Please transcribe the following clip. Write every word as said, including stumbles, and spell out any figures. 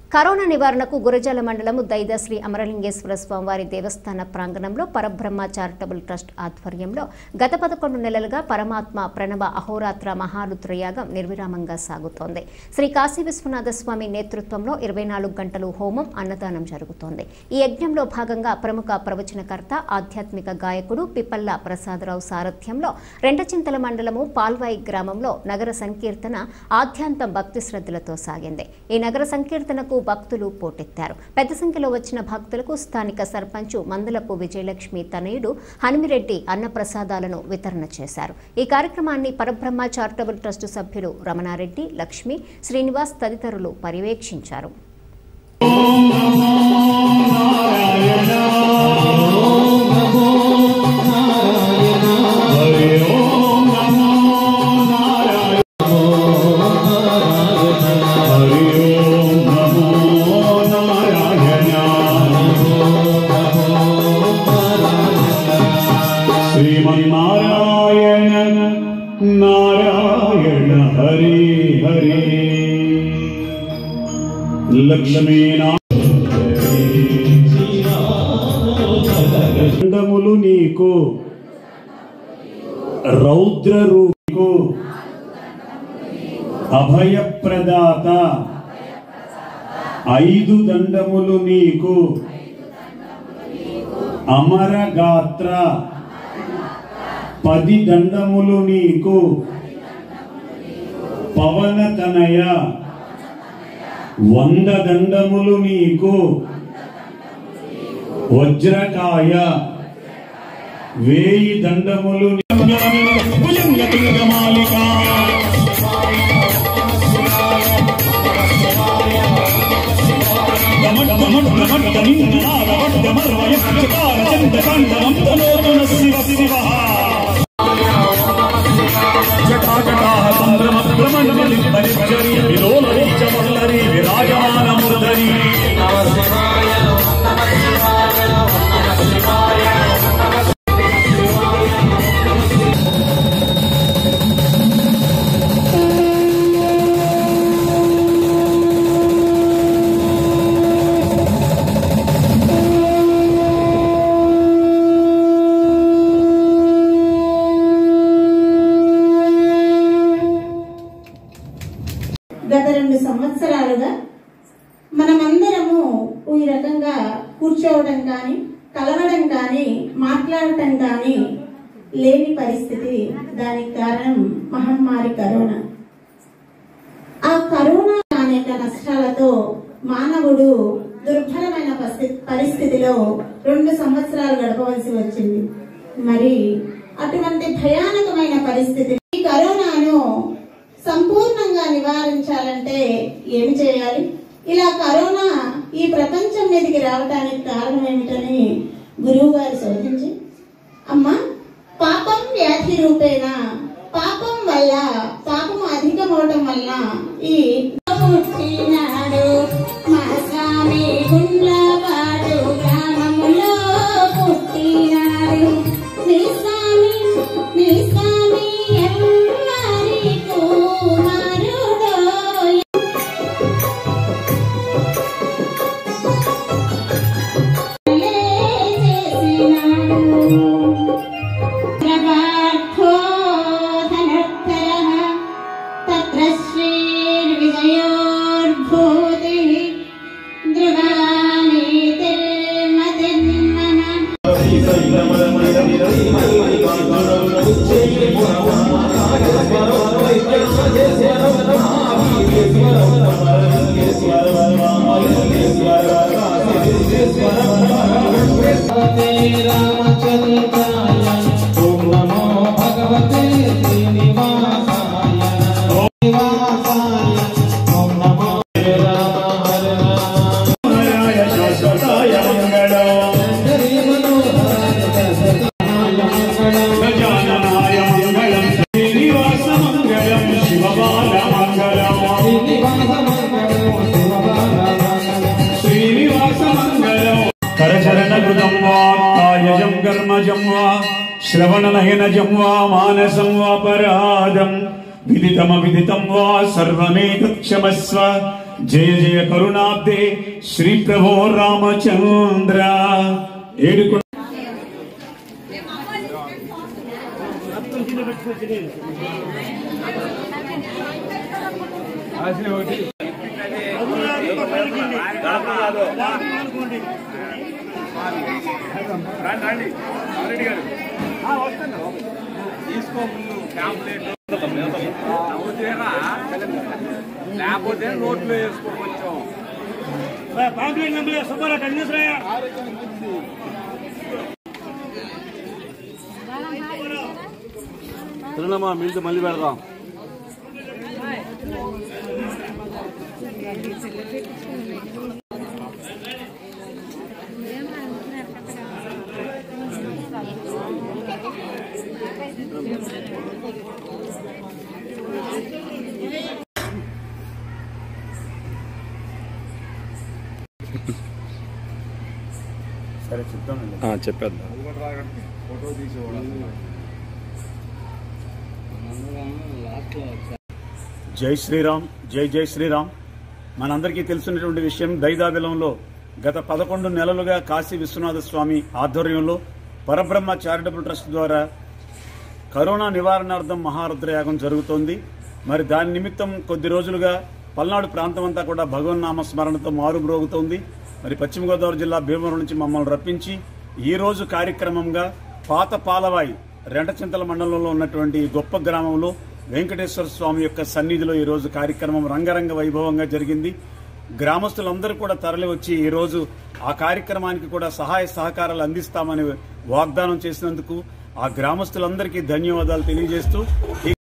Corona నివారణకు గురజాల మండలం దైద శ్రీ అమరలింగేశ్వర స్వామివారి దేవస్థాన ప్రాంగణంలో పరబ్రహ్మ చారిటబుల్ ట్రస్ట్ ఆధ్వర్యంలో గత పదకొండు నెలలుగా పరమాత్మ ప్రణవ అహోరాత్ర మహారుద్రయాగం నిర్విరామంగా సాగుతోంది. శ్రీ కాశీ విశ్వనాథ స్వామి నేతృత్వంలో ఇరవై నాలుగు గంటలు హోమం, అన్నదానం జరుగుతోంది. ఈ యజ్ఞంలో భాగంగా ప్రముఖ ప్రవచనకర్త, ఆధ్యాత్మిక గాయకుడు పిప్పల్ల ప్రసాదరావు సారథ్యంలో రెండచింతల మండలము పాల్వాయి గ్రామంలో నగర సంకీర్తన ఆద్యాంతం భక్తి శ్రద్ధలతో సాగింది. ఈ నగర సంకీర్తనకు భక్తులు పోటెత్తారు. పెద్ద సంఖ్యలో వచ్చిన భక్తులకు స్థానిక సర్పంచ్ మందలపు విజయలక్ష్మి తనయుడు హనుమిరెడ్డి అన్నప్రసాదాలను వితరణ చేశారు. ఈ కార్యక్రమాన్ని పరబ్రహ్మ చారిటబుల్ ట్రస్ట్ సభ్యులు రమణారెడ్డి, లక్ష్మి, శ్రీనివాస్ తదితరులు పర్యవేక్షించారు. श्रीमन्नारायण नारायण हरि हरि लक्ष्मीनामुलु नीकु रौद्र रूपु अभय प्रदात ऐदु दंडमुलु नीकु अमर गात्र पदि दंडमुलु नीकु पवन तनय वंद दंडमुलु नीकु वज्रकाय वेयि दंडमुलु भुजंगमालिका विराजमान मुरधरी గత రెండు సంవత్సరాలుగా మనమందరము ఈ రకంగా కూర్చోవడం కానీ, కలవడం కానీ, మాట్లాడటం కానీ లేని పరిస్థితి. దానికి కారణం మహమ్మారి కరోనా. ఆ కరోనా అనేక నష్టాలతో మానవుడు దుర్భరమైన పరిస్థితిలో రెండు సంవత్సరాలు గడపవలసి వచ్చింది. మరి అటువంటి భయానకమైన పరిస్థితి ఈ కరోనాను సంపూర్ణంగా నివారించాలంటే ఏమి చేయాలి? ఇలా కరోనా ఈ ప్రపంచం మీదకి రావడానికి కారణం ఏమిటని గురువు గారు సూచించి, అమ్మ పాపం వ్యాధి రూపేణ, పాపం వల్ల పాపం అధికమవటం వల్ల ఈ పుట్టినాడు మా స్వామి గుండ్లవాడు గ్రామములో పుట్టినాడు నీ స్వామి నీ స్వామి श्रवणनयनजं वा मानसं वा परादं विदितमविदितं वा सर्वमेतत् क्षमस्व జయ జయ కరుణాబ్దే శ్రీ ప్రభో రామచంద్ర. ఏడుకొండ లేకపోతే నోట్లో వేసుకోవచ్చు. తిరణమా మిల్లు మళ్ళీ పెడదాం. సరే చెప్తామండి. చెప్పేద్దాం. జై శ్రీరామ్, జై జై శ్రీరామ్. మనందరికీ తెలిసినటువంటి విషయం, దైదాబిలంలో గత పదకొండు నెలలుగా కాశీ విశ్వనాథ స్వామి ఆధ్వర్యంలో పరబ్రహ్మ చారిటబుల్ ట్రస్ట్ ద్వారా కరోనా నివారణార్థం మహారుద్రయాగం జరుగుతోంది. మరి దాని నిమిత్తం కొద్ది రోజులుగా పల్నాడు ప్రాంతం అంతా కూడా భగవన్నామ స్మరణతో మారుమ్రోగుతోంది. మరి పశ్చిమ గోదావరి జిల్లా భీమవరం నుంచి మమ్మల్ని రప్పించి ఈ రోజు కార్యక్రమంగా పాత పాలవాయి రెంటచింతల మండలంలో ఉన్నటువంటి గొప్ప గ్రామంలో వెంకటేశ్వర స్వామి యొక్క సన్నిధిలో ఈ రోజు కార్యక్రమం రంగరంగ వైభవంగా జరిగింది. గ్రామస్తులందరూ కూడా తరలి వచ్చి ఈ రోజు ఆ కార్యక్రమానికి కూడా సహాయ సహకారాలు అందిస్తామని వాగ్దానం చేసినందుకు ఆ గ్రామస్తులందరికీ ధన్యవాదాలు తెలియజేస్తూ